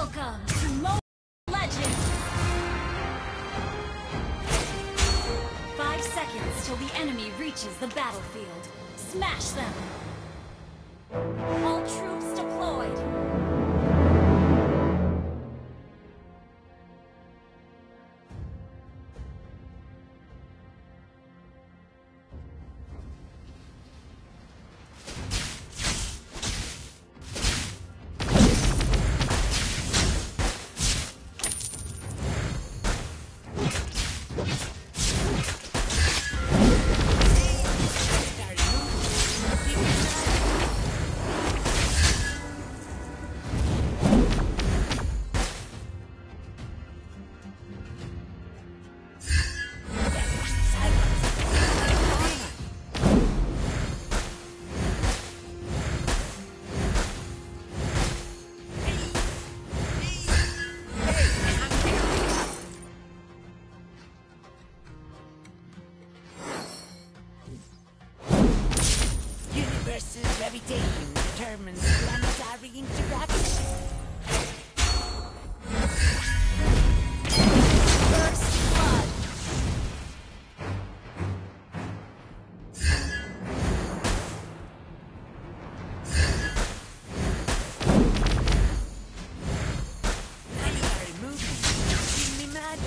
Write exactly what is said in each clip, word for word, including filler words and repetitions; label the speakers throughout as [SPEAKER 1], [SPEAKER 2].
[SPEAKER 1] Welcome to MOBA Legends! Five seconds till the enemy reaches the battlefield. Smash them! All troops deployed!
[SPEAKER 2] Gravitation determines planetary interaction.
[SPEAKER 1] First blood.
[SPEAKER 2] Planetary movement. Give me magic.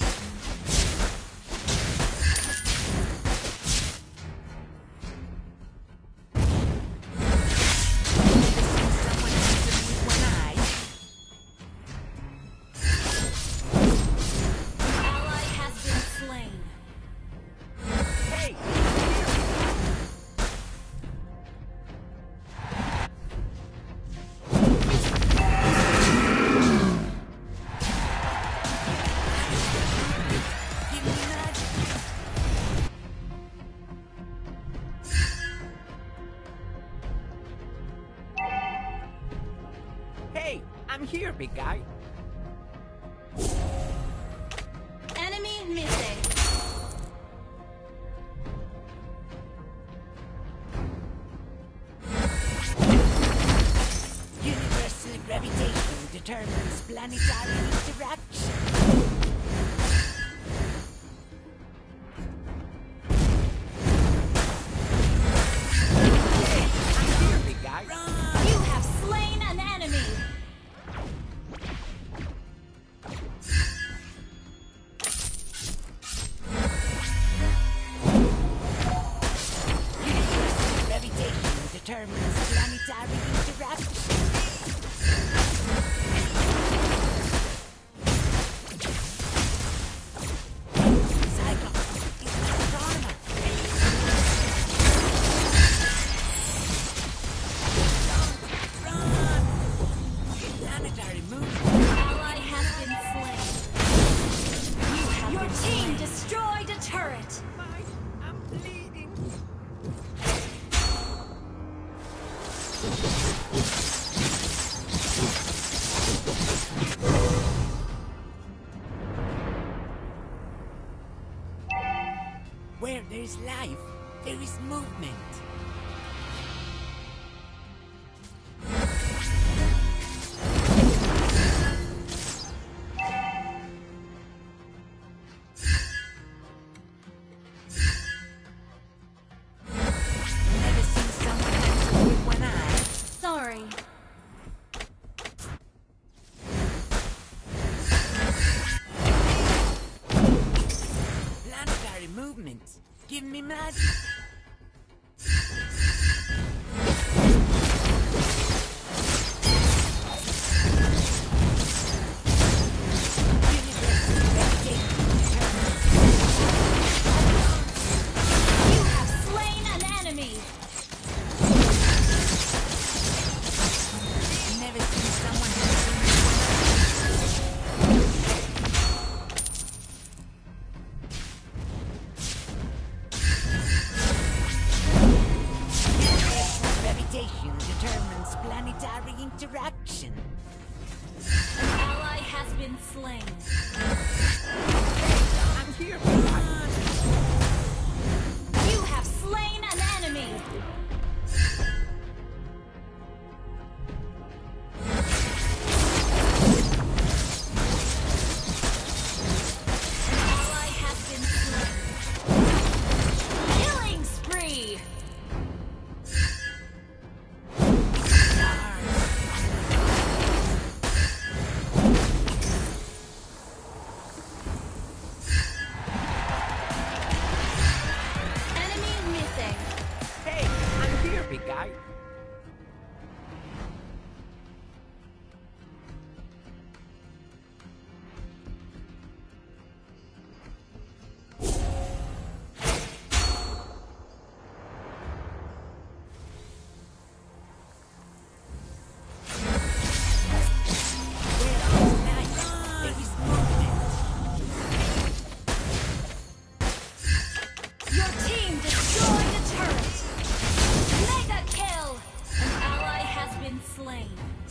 [SPEAKER 2] Hey, I'm here, big guy.
[SPEAKER 1] Enemy missing.
[SPEAKER 2] Universal gravitation determines planetary interaction. I'm here, big guy. Run!
[SPEAKER 1] You have slain an enemy.
[SPEAKER 2] Universal gravitation determines planetary interaction. Cyclops is my armor. Run! Planetary movement.
[SPEAKER 1] Ally has been slain. You have Your team destroyed a turret.
[SPEAKER 2] I'm bleeding. Where there's life, there is movement. Never seen someone answer with one eye.
[SPEAKER 1] Sorry.
[SPEAKER 2] Planetary movement. Give me magic.
[SPEAKER 1] You have slain an enemy.
[SPEAKER 2] Never seen someone answer with gravitation determines planetary interaction.
[SPEAKER 1] An ally has been slain.
[SPEAKER 2] I'm here.
[SPEAKER 1] You have slain an enemy. slain.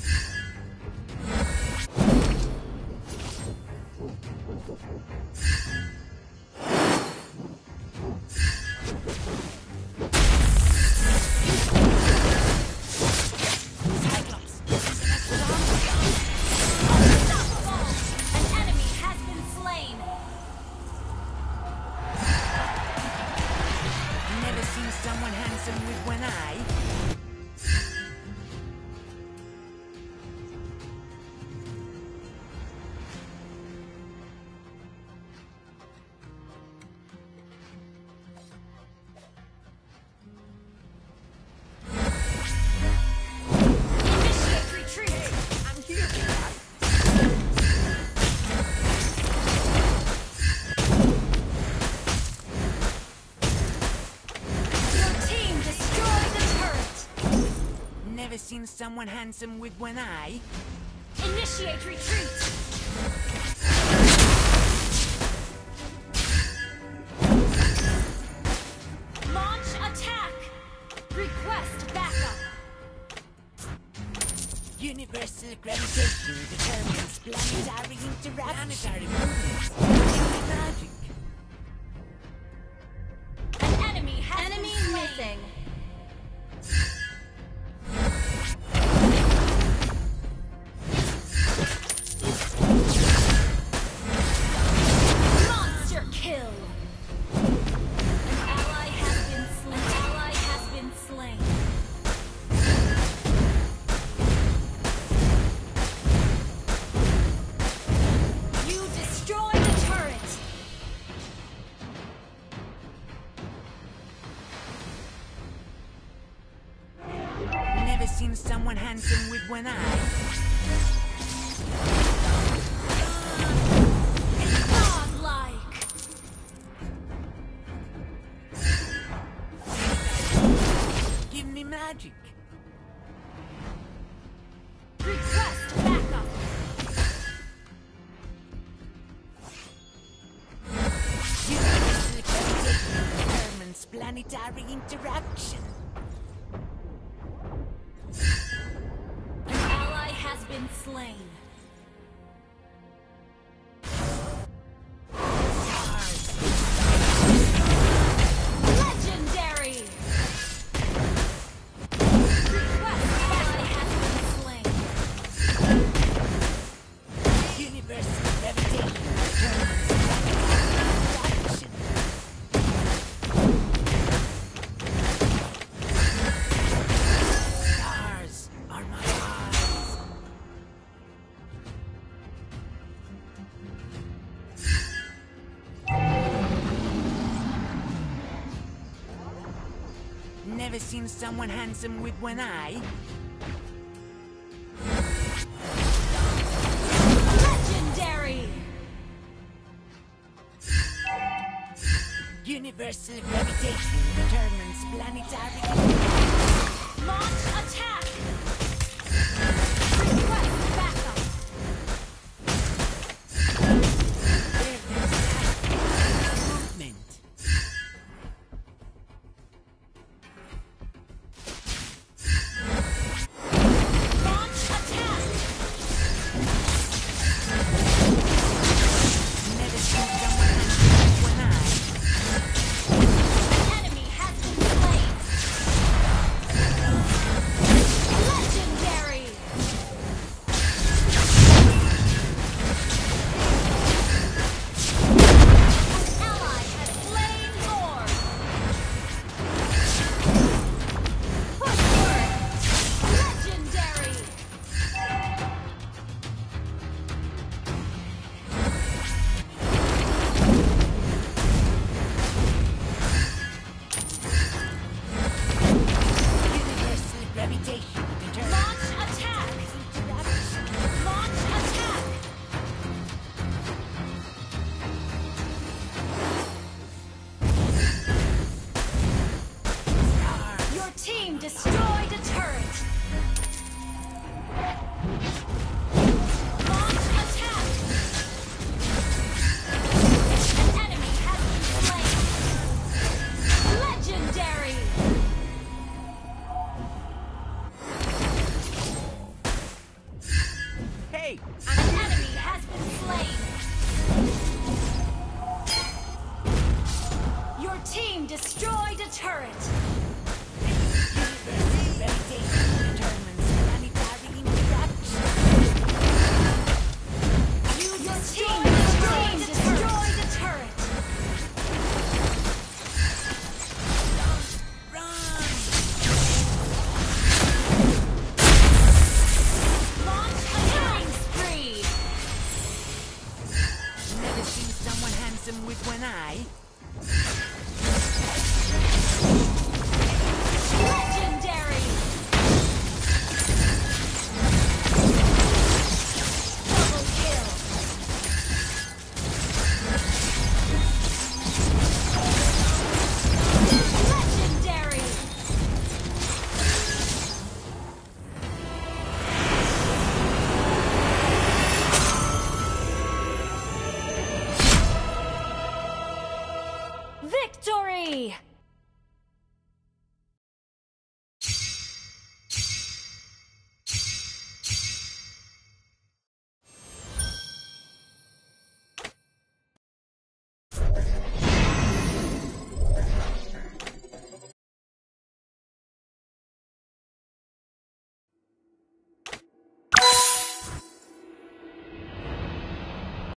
[SPEAKER 2] Cyclops, this is an
[SPEAKER 1] Unstoppable! An enemy has been slain.
[SPEAKER 2] Never seen someone handsome with one eye.
[SPEAKER 1] Initiate retreat.
[SPEAKER 2] I'm here for that.
[SPEAKER 1] Your team destroyed the turret.
[SPEAKER 2] Never seen someone handsome with one eye.
[SPEAKER 1] Initiate retreat. Launch attack. Request backup.
[SPEAKER 2] Universal gravitation determines planetary interaction. Planetary movements. Magic.
[SPEAKER 1] An enemy has
[SPEAKER 3] Enemy
[SPEAKER 1] been slain.
[SPEAKER 3] missing.
[SPEAKER 1] Monster kill. An ally has been slain. An ally has been slain. You destroyed the turret.
[SPEAKER 2] Never seen someone handsome with one eye.
[SPEAKER 1] Godlike.
[SPEAKER 2] Give me magic.
[SPEAKER 1] Request backup.
[SPEAKER 2] Universal gravitation determines planetary interaction.
[SPEAKER 1] An ally has been slain. Legendary. Request ally has been slain.
[SPEAKER 2] Universal gravitation determines planetary interaction. Stars are my eyes. Never seen someone handsome with one eye.
[SPEAKER 1] Legendary.
[SPEAKER 2] Universal gravitation determines planetary.
[SPEAKER 1] Launch attack. Request backup.
[SPEAKER 2] Where there's movement.
[SPEAKER 1] Launch attack.
[SPEAKER 2] Never seen someone handsome with one eye.
[SPEAKER 1] Enemy has been slain. Legendary. An ally has slain Lord. Footwork. Legendary.
[SPEAKER 2] Universal gravitation determines
[SPEAKER 1] Launch attack.
[SPEAKER 2] interaction.
[SPEAKER 1] Launch attack.
[SPEAKER 2] Stars.
[SPEAKER 1] Your team destroyed a turret.